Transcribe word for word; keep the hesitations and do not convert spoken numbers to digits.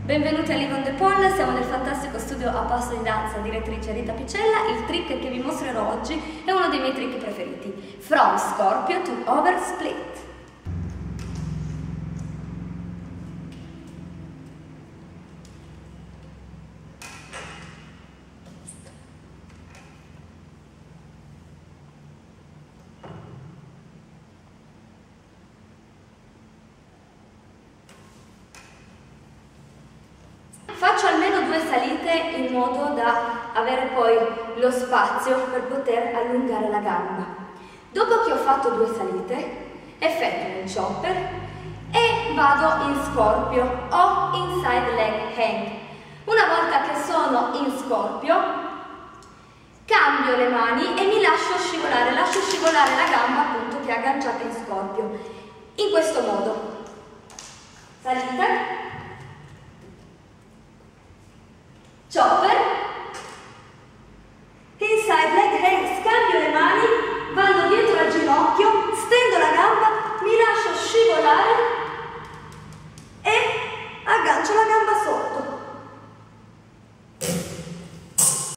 Benvenuti a Live on the Pole, siamo nel fantastico studio a passo di danza direttrice Rita Picella. Il trick che vi mostrerò oggi è uno dei miei trick preferiti. From Scorpio to Over Split. Faccio almeno due salite in modo da avere poi lo spazio per poter allungare la gamba. Dopo che ho fatto due salite, effettuo un chopper e vado in scorpio o inside leg hang. Una volta che sono in scorpio, cambio le mani e mi lascio scivolare, lascio scivolare la gamba appunto che è agganciata in scorpio. In questo modo. Salite. Chopper